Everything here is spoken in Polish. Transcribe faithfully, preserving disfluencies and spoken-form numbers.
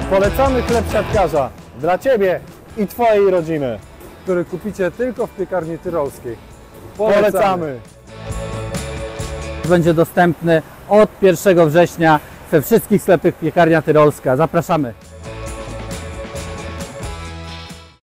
Polecamy chleb siatkarza dla Ciebie i Twojej rodziny. który kupicie tylko w piekarni tyrolskiej. Polecamy. Polecamy. Będzie dostępny od pierwszego września we wszystkich sklepach Piekarnia Tyrolska. Zapraszamy.